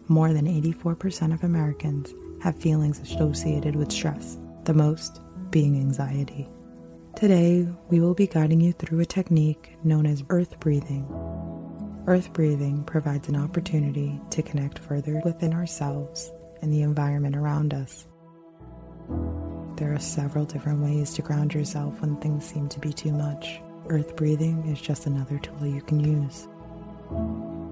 more than 84% of Americans have feelings associated with stress, the most being anxiety. Today, we will be guiding you through a technique known as earth breathing. Earth breathing provides an opportunity to connect further within ourselves and the environment around us. There are several different ways to ground yourself when things seem to be too much. Earth breathing is just another tool you can use.